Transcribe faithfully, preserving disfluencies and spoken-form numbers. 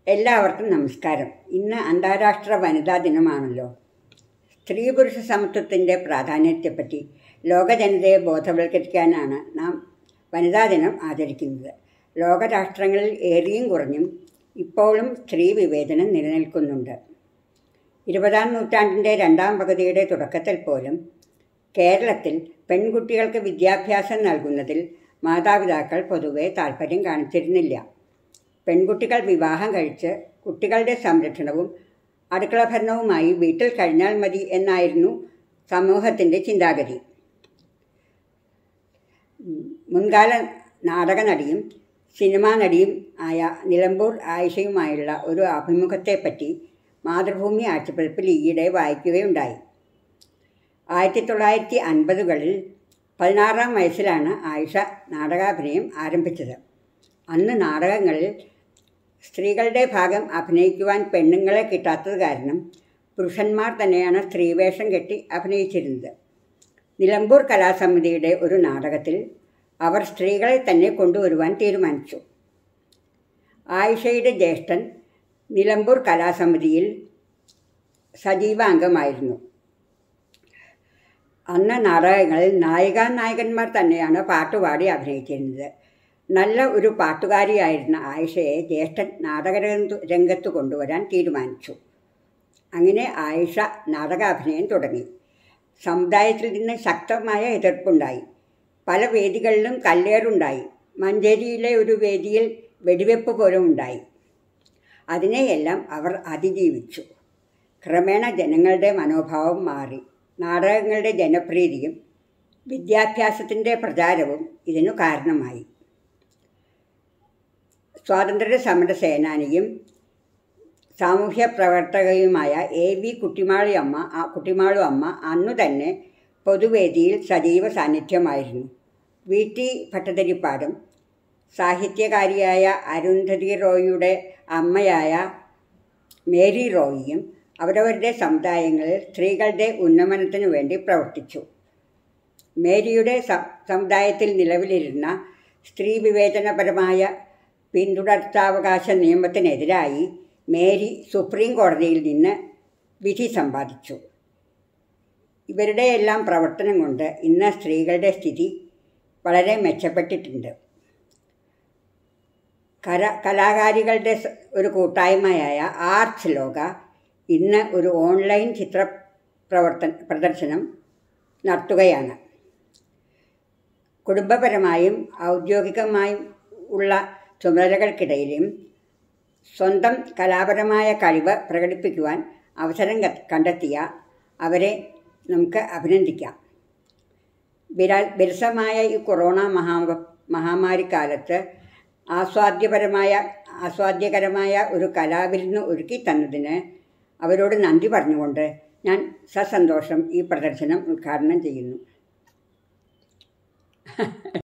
എല്ലാവർക്കും നമസ്കാരം. ഇന്ന് അന്താരാഷ്ട്ര വനിതാ ദിനമാണല്ലോ. സ്ത്രീ പുരുഷ സമത്വത്തിൻ്റെ പ്രാധാന്യത്തെപ്പറ്റി ലോക ജനതയെ ബോധവൽക്കരിക്കാനാണ് നാം വനിതാ ദിനം ആചരിക്കുന്നത്. ലോകരാഷ്ട്രങ്ങളിൽ ഏറിയും കുറഞ്ഞും ഇപ്പോഴും സ്ത്രീ വിവേചനം നിലനിൽക്കുന്നുണ്ട്. ഇരുപതാം നൂറ്റാണ്ടിൻ്റെ രണ്ടാം പകുതിയുടെ തുടക്കത്തിൽ പോലും കേരളത്തിൽ പെൺകുട്ടികൾക്ക് വിദ്യാഭ്യാസം നൽകുന്നതിൽ മാതാപിതാക്കൾ പൊതുവെ താൽപ്പര്യം കാണിച്ചിരുന്നില്ല. പെൺകുട്ടികൾ വിവാഹം കഴിച്ച് കുട്ടികളുടെ സംരക്ഷണവും അടുക്കള ഭരണവുമായി വീട്ടിൽ കഴിഞ്ഞാൽ മതി എന്നായിരുന്നു സമൂഹത്തിൻ്റെ ചിന്താഗതി. മുൻകാല നാടക നടിയും സിനിമാ നടിയും ആയ നിലമ്പൂർ ആയിഷയുമായുള്ള ഒരു അഭിമുഖത്തെപ്പറ്റി മാതൃഭൂമി ആഴ്ചപ്പതിപ്പിൽ ഈയിടെ വായിക്കുകയുണ്ടായി. ആയിരത്തി തൊള്ളായിരത്തി അൻപതുകളിൽ പതിനാറാം വയസ്സിലാണ് ആയിഷ നാടകാഭിനയം ആരംഭിച്ചത്. അന്ന് നാടകങ്ങളിൽ സ്ത്രീകളുടെ ഭാഗം അഭിനയിക്കുവാൻ പെണ്ണുങ്ങളെ കിട്ടാത്തത് കാരണം പുരുഷന്മാർ തന്നെയാണ് സ്ത്രീവേഷം കെട്ടി അഭിനയിച്ചിരുന്നത്. നിലമ്പൂർ കലാസമിതിയുടെ ഒരു നാടകത്തിൽ അവർ സ്ത്രീകളെ തന്നെ കൊണ്ടുവരുവാൻ തീരുമാനിച്ചു. ആയിഷയുടെ ജ്യേഷ്ഠൻ നിലമ്പൂർ കലാസമിതിയിൽ സജീവാംഗമായിരുന്നു. അന്ന് നാടകങ്ങളിൽ നായികാ നായകന്മാർ തന്നെയാണ് പാട്ടുപാടി അഭിനയിച്ചിരുന്നത്. നല്ല ഒരു പാട്ടുകാരിയായിരുന്ന ആയിഷയെ ജ്യേഷ്ഠൻ നാടക രംഗത്ത് കൊണ്ടുവരാൻ തീരുമാനിച്ചു. അങ്ങനെ ആയിഷ നാടകാഭിനയം തുടങ്ങി. സമുദായത്തിൽ നിന്ന് ശക്തമായ എതിർപ്പുണ്ടായി. പല വേദികളിലും കല്ലേറുണ്ടായി. മഞ്ചേരിയിലെ ഒരു വേദിയിൽ വെടിവെപ്പ് പോലും ഉണ്ടായി. അതിനെയെല്ലാം അവർ അതിജീവിച്ചു. ക്രമേണ ജനങ്ങളുടെ മനോഭാവം മാറി. നാടകങ്ങളുടെ ജനപ്രീതിയും വിദ്യാഭ്യാസത്തിൻ്റെ പ്രചാരവും ഇതിനു കാരണമായി. സ്വാതന്ത്ര്യ സമര സേനാനിയും സാമൂഹ്യ പ്രവർത്തകയുമായ എ വി കുട്ടിമാളി അമ്മ കുട്ടിമാളു അമ്മ അന്നു തന്നെ പൊതുവേദിയിൽ സജീവ സാന്നിധ്യമായിരുന്നു. വി ടി ഭട്ടതിരിപ്പാടും സാഹിത്യകാരിയായ അരുന്ധതി റോയിയുടെ അമ്മയായ മേരി റോയിയും അവരവരുടെ സമുദായങ്ങളിൽ സ്ത്രീകളുടെ ഉന്നമനത്തിനു വേണ്ടി പ്രവർത്തിച്ചു. മേരിയുടെ സമുദായത്തിൽ നിലവിലിരുന്ന സ്ത്രീ വിവേചനപരമായ പിന്തുടർച്ചാവകാശ നിയമത്തിനെതിരായി മേരി സുപ്രീം കോടതിയിൽ നിന്ന് വിധി സമ്പാദിച്ചു. ഇവരുടെയെല്ലാം പ്രവർത്തനം കൊണ്ട് ഇന്ന് സ്ത്രീകളുടെ സ്ഥിതി വളരെ മെച്ചപ്പെട്ടിട്ടുണ്ട്. കല കലാകാരികളുടെ ഒരു കൂട്ടായ്മയായ ആർട്സ് ലോക ഇന്ന് ഒരു ഓൺലൈൻ ചിത്ര പ്രവർത്തന പ്രദർശനം നടത്തുകയാണ്. കുടുംബപരമായും ഔദ്യോഗികമായും ഉള്ള ചുമതലകൾക്കിടയിലും സ്വന്തം കലാപരമായ കഴിവ് പ്രകടിപ്പിക്കുവാൻ അവസരം കണ്ടെത്തിയ അവരെ നമുക്ക് അഭിനന്ദിക്കാം. വിരാ വിരസമായ ഈ കൊറോണ മഹാ മഹാമാരിക്കാലത്ത് ആസ്വാദ്യപരമായ ആസ്വാദ്യകരമായ ഒരു കലാവിരുന്ന് ഒരുക്കി തന്നതിന് അവരോട് നന്ദി പറഞ്ഞുകൊണ്ട് ഞാൻ സസന്തോഷം ഈ പ്രദർശനം ഉദ്ഘാടനം ചെയ്യുന്നു.